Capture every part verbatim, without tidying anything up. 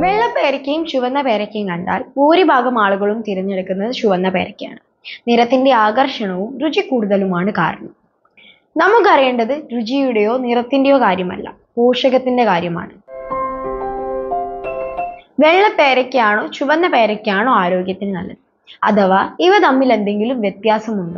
വെള്ള പേരയ്ക്കയും ചുവന്ന പേരയ്ക്കയും കണ്ടാൽ ഭൂരിഭാഗം ആളുകളും തിരഞ്ഞെടുക്കുന്നത് ചുവന്ന പേരയ്ക്കയാണ്. നിറത്തിന്റെ ആകർഷണവും രുചി കൂടുതലുമാണ് കാരണം. നമുക്കറിയേണ്ടത് രുചിയുടെയോ നിറത്തിന്റെയോ കാര്യമല്ല, പോഷകത്തിന്റെ കാര്യമാണ്. വെള്ള പേരയ്ക്കാണോ ചുവന്ന പേരയ്ക്കാണോ ആരോഗ്യത്തിന് നല്ലത്? അഥവാ ഇവ തമ്മിൽ എന്തെങ്കിലും വ്യത്യാസമുണ്ടോ?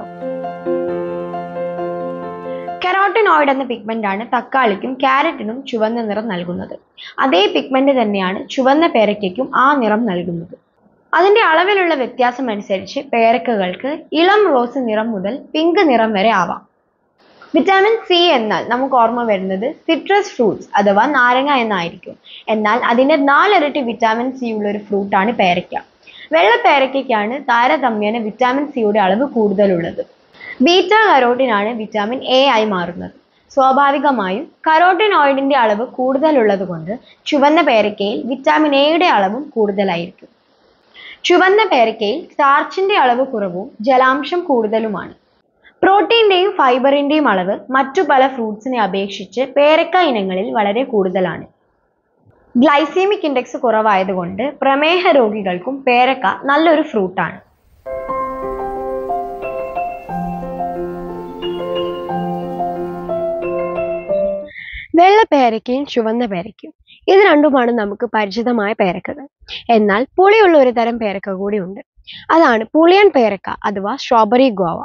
കരോട്ടിനോയിഡ് എന്ന പിഗ്മെന്റ് ആണ് തക്കാളിക്കും ക്യാരറ്റിനും ചുവന്ന നിറം നൽകുന്നത്. അതേ പിഗ്മെന്റ് തന്നെയാണ് ചുവന്ന പേരയ്ക്കും ആ നിറം നൽകുന്നത്. അതിന്റെ അളവിലുള്ള വ്യത്യാസം അനുസരിച്ച് പേരക്കകൾക്ക് ഇളം റോസ് നിറം മുതൽ പിങ്ക് നിറം വരെ ആവാം. വിറ്റാമിൻ സി എന്നാൽ നമുക്ക് ഓർമ്മ വരുന്നത് സിട്രസ് ഫ്രൂട്ട്സ് അഥവാ നാരങ്ങ എന്നായിരിക്കും. എന്നാൽ അതിന്റെ നാലിരട്ടി വിറ്റാമിൻ സി ഉള്ള ഒരു ഫ്രൂട്ടാണ് പേരയ്ക്ക. വെള്ള പേരയ്ക്കാണ് താരതമ്യേന വിറ്റാമിൻ സിയുടെ അളവ് കൂടുതലുള്ളത്. ബീറ്റ കരോട്ടിനാണ് വിറ്റാമിൻ എ ആയി മാറുന്നത്. സ്വാഭാവികമായും കരോട്ടിനോയിഡിന്റെ അളവ് കൂടുതലുള്ളത് കൊണ്ട് ചുവന്ന പേരയ്ക്കയിൽ വിറ്റാമിൻ എയുടെ അളവും കൂടുതലായിരിക്കും. ചുവന്ന പേരയ്ക്കയിൽ സ്റ്റാർച്ചിന്റെ അളവ് കുറവും ജലാംശം കൂടുതലുമാണ്. പ്രോട്ടീന്റെയും ഫൈബറിന്റെയും അളവ് മറ്റു പല ഫ്രൂട്ട്സിനെ അപേക്ഷിച്ച് പേരക്ക ഇനങ്ങളിൽ വളരെ കൂടുതലാണ്. ഗ്ലൈസീമിക് ഇൻഡെക്സ് കുറവായതുകൊണ്ട് പ്രമേഹ രോഗികൾക്കും പേരക്ക നല്ലൊരു ഫ്രൂട്ടാണ്. വെള്ള പേരയ്ക്കയും ചുവന്ന പേരയ്ക്കും ഇത് രണ്ടുമാണ് നമുക്ക് പരിചിതമായ പേരക്കകൾ. എന്നാൽ പുളിയുള്ള ഒരു തരം പേരക്ക കൂടി ഉണ്ട്. അതാണ് പുളിയൻ പേരക്ക അഥവാ സ്ട്രോബെറി ഗോവ.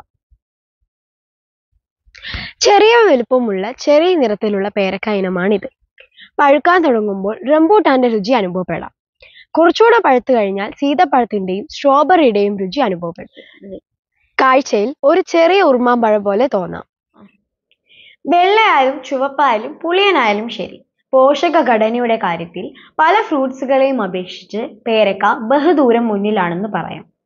ചെറിയ വലുപ്പമുള്ള ചെറിയ നിറത്തിലുള്ള പേരക്ക ഇനമാണിത്. പഴുക്കാൻ തുടങ്ങുമ്പോൾ റംബൂട്ടാന്റെ രുചി അനുഭവപ്പെടാം. കുറച്ചുകൂടെ പഴുത്തു കഴിഞ്ഞാൽ സീതപ്പഴത്തിന്റെയും സ്ട്രോബെറിയുടെയും രുചി അനുഭവപ്പെടും. കാഴ്ചയിൽ ഒരു ചെറിയ ഉറുമാമ്പഴം പോലെ തോന്നാം. വെള്ളയായാലും ചുവപ്പായാലും പുളിയനായാലും ശരി, പോഷക ഘടനയുടെ കാര്യത്തിൽ പല ഫ്രൂട്ട്സുകളെയും അപേക്ഷിച്ച് പേരക്ക ബഹുദൂരം മുന്നിലാണെന്ന് പറയാം.